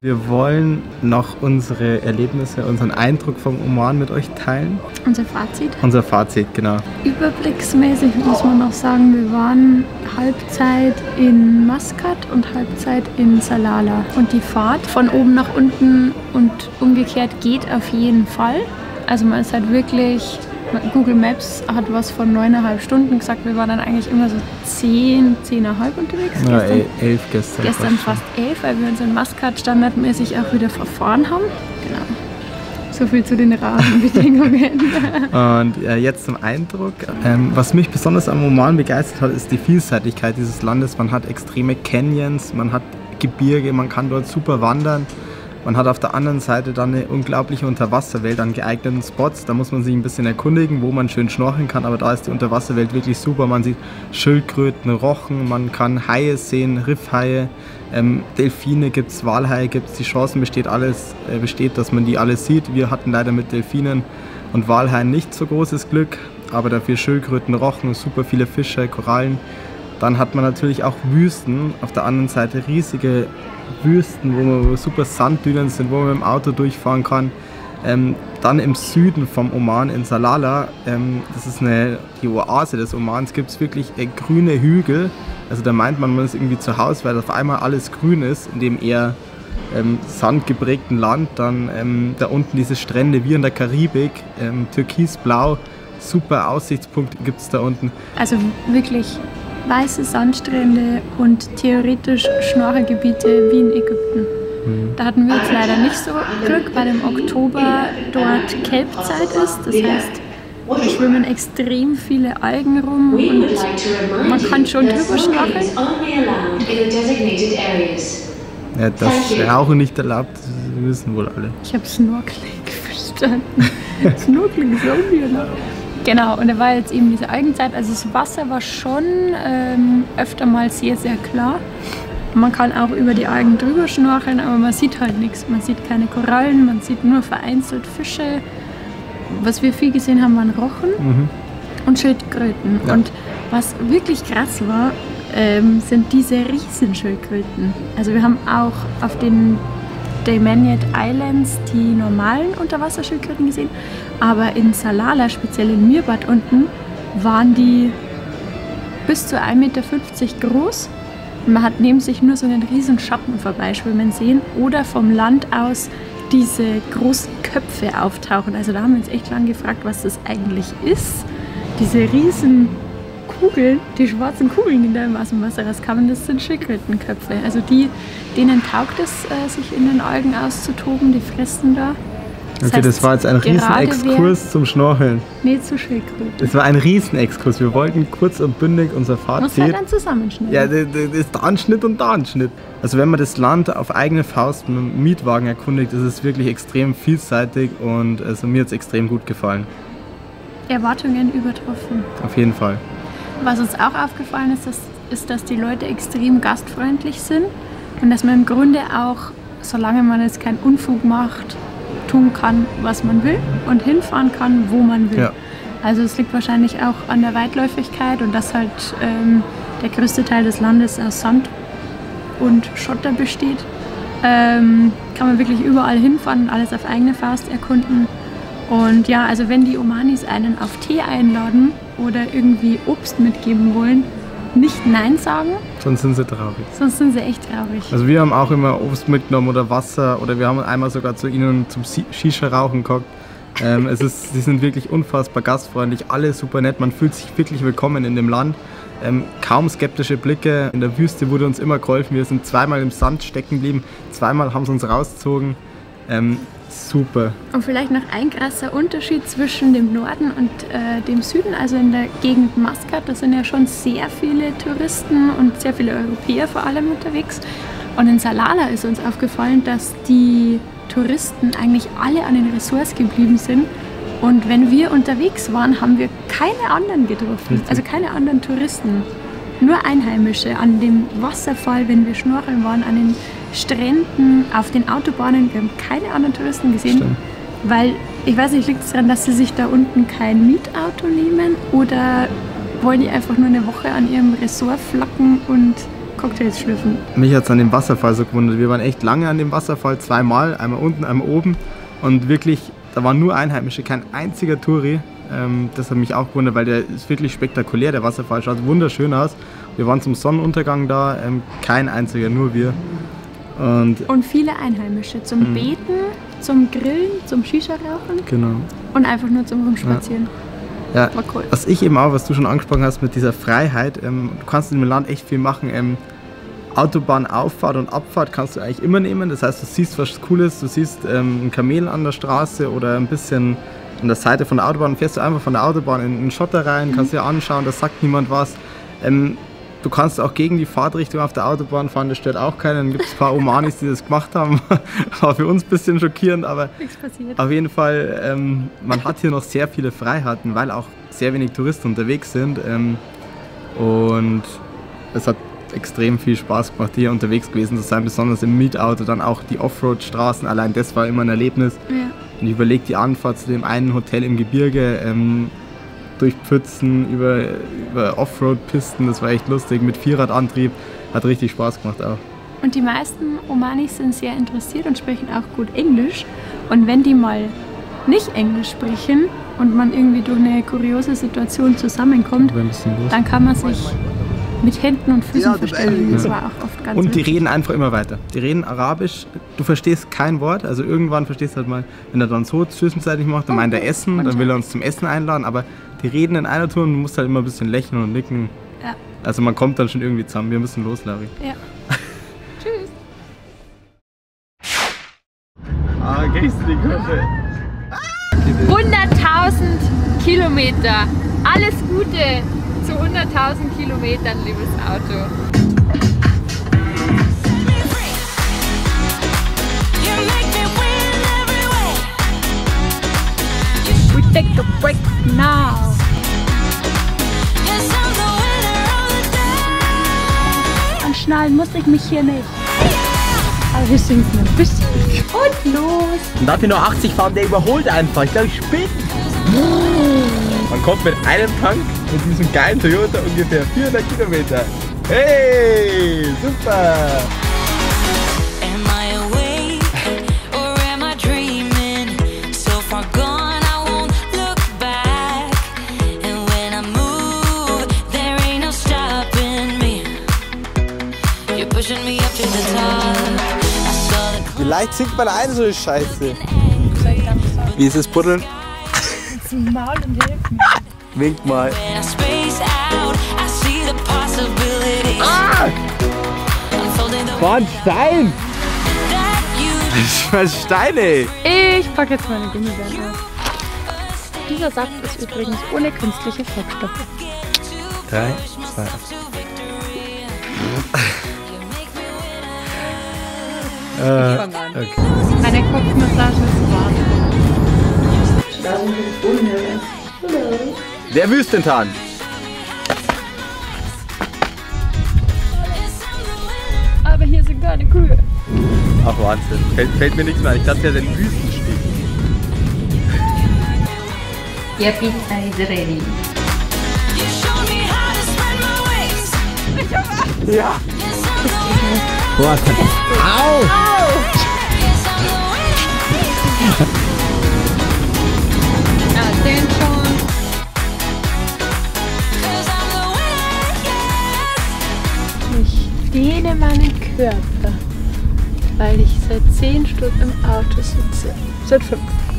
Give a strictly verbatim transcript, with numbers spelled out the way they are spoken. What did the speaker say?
Wir wollen noch unsere Erlebnisse, unseren Eindruck vom Oman mit euch teilen. Unser Fazit? Unser Fazit, genau. Überblicksmäßig muss man noch sagen, wir waren Halbzeit in Maskat und Halbzeit in Salalah. Und die Fahrt von oben nach unten und umgekehrt geht auf jeden Fall. Also man ist halt wirklich... Google Maps hat was von neuneinhalb Stunden gesagt, wir waren dann eigentlich immer so zehn, zehneinhalb unterwegs. Ja, gestern, elf gestern. Gestern fast elf, weil wir uns in Maskat standardmäßig auch wieder verfahren haben. Genau. So viel zu den Rahmenbedingungen. Und äh, jetzt zum Eindruck. Ähm, was mich besonders am Oman begeistert hat, ist die Vielseitigkeit dieses Landes. Man hat extreme Canyons, man hat Gebirge, man kann dort super wandern. Man hat auf der anderen Seite dann eine unglaubliche Unterwasserwelt an geeigneten Spots. Da muss man sich ein bisschen erkundigen, wo man schön schnorcheln kann. Aber da ist die Unterwasserwelt wirklich super. Man sieht Schildkröten, Rochen, man kann Haie sehen, Riffhaie, ähm, Delfine gibt es, Walhaie gibt es. Die Chancen besteht, alles, äh, besteht, dass man die alle sieht. Wir hatten leider mit Delfinen und Walhaien nicht so großes Glück. Aber dafür Schildkröten, Rochen, super viele Fische, Korallen. Dann hat man natürlich auch Wüsten. Auf der anderen Seite riesige Wüsten, wo man super Sanddünen sind, wo man mit dem Auto durchfahren kann. Ähm, dann im Süden vom Oman in Salalah, ähm, das ist eine, die Oase des Omans, gibt es wirklich äh, grüne Hügel. Also da meint man, man ist irgendwie zu Hause, weil auf einmal alles grün ist, in dem eher ähm, sandgeprägten Land. Dann ähm, da unten diese Strände wie in der Karibik, ähm, türkisblau, super Aussichtspunkte gibt es da unten. Also wirklich weiße Sandstrände und theoretisch Schnorchelgebiete wie in Ägypten. Mhm. Da hatten wir jetzt leider nicht so Glück, weil im Oktober dort Kelbzeit ist. Das heißt, da schwimmen extrem viele Algen rum und man kann schon drüber schnorcheln. Ja, das Rauchen nicht erlaubt, das wissen wohl alle. Ich habe Snorkeling verstanden. Snorkeling ist auch nicht erlaubt. Genau, und da war jetzt eben diese Algenzeit, also das Wasser war schon ähm, öfter mal sehr, sehr klar. Man kann auch über die Algen drüber schnorcheln, aber man sieht halt nichts. Man sieht keine Korallen, man sieht nur vereinzelt Fische. Was wir viel gesehen haben, waren Rochen mhm. und Schildkröten. Ja. Und was wirklich krass war, ähm, sind diese Riesenschildkröten. Also wir haben auch auf den Daymaniyat Islands die normalen Unterwasserschildkröten gesehen, aber in Salalah, speziell in Mirbad unten, waren die bis zu ein Meter fünfzig groß. Man hat neben sich nur so einen riesen Schatten vorbeischwimmen sehen oder vom Land aus diese großen Köpfe auftauchen. Also da haben wir uns echt lange gefragt, was das eigentlich ist. Diese riesen Kugeln, die schwarzen Kugeln, die da aus dem Wasser rauskamen, das sind Schildkrötenköpfe. Also die, denen taugt es, äh, sich in den Algen auszutoben, die fressen da. Das okay, heißt, das war jetzt ein Riesenexkurs zum Schnorcheln. Nee, zu Schildkröten. Das war ein Riesenexkurs. Wir wollten kurz und bündig unser Fazit. Muss halt dann zusammenschneiden. Ja, das ist der Anschnitt und der Anschnitt. Also wenn man das Land auf eigene Faust mit dem Mietwagen erkundigt, ist es wirklich extrem vielseitig und also mir hat es extrem gut gefallen. Erwartungen übertroffen. Auf jeden Fall. Was uns auch aufgefallen ist, dass, ist, dass die Leute extrem gastfreundlich sind und dass man im Grunde auch, solange man jetzt keinen Unfug macht, tun kann, was man will und hinfahren kann, wo man will. Ja. Also es liegt wahrscheinlich auch an der Weitläufigkeit und dass halt ähm, der größte Teil des Landes aus Sand und Schotter besteht. Ähm, kann man wirklich überall hinfahren und alles auf eigene Faust erkunden. Und ja, also wenn die Omanis einen auf Tee einladen oder irgendwie Obst mitgeben wollen, nicht Nein sagen. Sonst sind sie traurig. Sonst sind sie echt traurig. Also wir haben auch immer Obst mitgenommen oder Wasser oder wir haben einmal sogar zu ihnen zum Shisha-Rauchen gekocht. Ähm, es ist, sie sind wirklich unfassbar gastfreundlich, alle super nett, man fühlt sich wirklich willkommen in dem Land. Ähm, kaum skeptische Blicke, in der Wüste wurde uns immer geholfen, wir sind zweimal im Sand stecken geblieben, zweimal haben sie uns rausgezogen. Ähm, super. Und vielleicht noch ein krasser Unterschied zwischen dem Norden und äh, dem Süden, also in der Gegend Maskat, da sind ja schon sehr viele Touristen und sehr viele Europäer vor allem unterwegs. Und in Salalah ist uns aufgefallen, dass die Touristen eigentlich alle an den Ressorts geblieben sind. Und wenn wir unterwegs waren, haben wir keine anderen getroffen, also keine anderen Touristen. Nur Einheimische an dem Wasserfall, wenn wir schnorcheln waren, an den Stränden, auf den Autobahnen. Wir haben keine anderen Touristen gesehen, Stimmt. weil, ich weiß nicht, liegt es daran, dass sie sich da unten kein Mietauto nehmen oder wollen die einfach nur eine Woche an ihrem Ressort flacken und Cocktails schlürfen. Mich hat es an dem Wasserfall so gewundert. Wir waren echt lange an dem Wasserfall, zweimal, einmal unten, einmal oben. Und wirklich, da waren nur Einheimische, kein einziger Touri. Ähm, das hat mich auch gewundert, weil der ist wirklich spektakulär, der Wasserfall schaut wunderschön aus. Wir waren zum Sonnenuntergang da, ähm, kein einziger, nur wir. Und, und viele Einheimische zum mhm. Beten, zum Grillen, zum Shisha-Rauchen. Genau. Und einfach nur zum Rumspazieren. Ja. Ja, war cool. Was ich eben auch, was du schon angesprochen hast mit dieser Freiheit, ähm, du kannst in dem Land echt viel machen. Ähm, Autobahnauffahrt und Abfahrt kannst du eigentlich immer nehmen. Das heißt, du siehst was Cooles, du siehst ähm, ein Kamel an der Straße oder ein bisschen an der Seite von der Autobahn, fährst du einfach von der Autobahn in den Schotter rein, mhm. kannst dir anschauen, da sagt niemand was. Ähm, du kannst auch gegen die Fahrtrichtung auf der Autobahn fahren, das stört auch keinen. Dann gibt es ein paar Omanis, die das gemacht haben. War für uns ein bisschen schockierend, aber nichts passiert. Auf jeden Fall, ähm, man hat hier noch sehr viele Freiheiten, weil auch sehr wenig Touristen unterwegs sind. Ähm, und es hat extrem viel Spaß gemacht, hier unterwegs gewesen zu sein, besonders im Mietauto, dann auch die Offroad-Straßen, allein das war immer ein Erlebnis. Ja. Und ich überlege die Anfahrt zu dem einen Hotel im Gebirge, ähm, durch Pfützen, über, über Offroad-Pisten, das war echt lustig, mit Vierradantrieb, hat richtig Spaß gemacht auch. Und die meisten Omanis sind sehr interessiert und sprechen auch gut Englisch. Und wenn die mal nicht Englisch sprechen und man irgendwie durch eine kuriose Situation zusammenkommt, dann kann man sich mit Händen und Füßen ja, verständigen. Das war auch oft ganz Und die wichtig. reden einfach immer weiter. Die reden Arabisch, du verstehst kein Wort, also irgendwann verstehst du halt mal, wenn er dann so zwischenzeitlich macht, dann meint er Essen, dann will er uns zum Essen einladen, aber die reden in einer Tour und du musst halt immer ein bisschen lächeln und nicken. Ja. Also man kommt dann schon irgendwie zusammen. Wir müssen los, Larry. Ja. Tschüss. Ah, gehst du die Küche? hunderttausend Kilometer. Alles Gute zu hunderttausend Kilometern, liebes Auto. We take a break now. Anschnallen muss ich mich hier nicht. Aber wir singen ein bisschen. Und los! Und darf ich noch achtzig fahren, der überholt einfach. Ich glaube, ich spinne. Man kommt mit einem Tank mit diesem geilen Toyota ungefähr vierhundert Kilometer. Hey, super! Wie leicht singt man ein, so eine Scheiße? Wie ist es buddeln? Zum Maul und hilf mir. Wink mal. Ah! War ein Stein! Das ist Steine! Ich packe jetzt meine Gummibärchen auf. Dieser Saft ist übrigens ohne künstliche Farbstoffe. Drei, zwei, Ich fange an. Okay. Eine Kopfmassage ist warm. Der Wüstentan. Aber hier sind keine Kühe. Ach Wahnsinn, fällt, fällt mir nichts mehr ein. Ich dachte, der hat den Wüstenstieg. Your pizza is ready. Ja. Boah, au! Ja, den schon. Ich dehne meinen Körper, weil ich seit zehn Stunden im Auto sitze. Seit fünf.